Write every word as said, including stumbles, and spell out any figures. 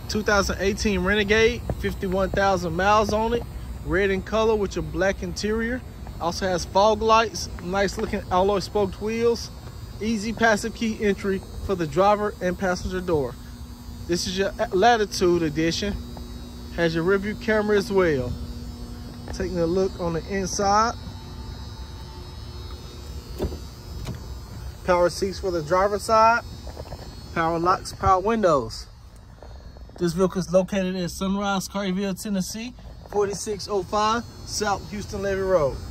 two thousand eighteen Renegade, fifty-one thousand miles on it, red in color with your black interior. Also has fog lights, nice looking alloy spoked wheels, easy passive key entry for the driver and passenger door. This is your Latitude edition. Has your rear view camera as well. Taking a look on the inside. Power seats for the driver's side. Power locks, power windows. This vehicle is located at Sunrise Carville, Tennessee, forty-six oh five South Houston Levee Road.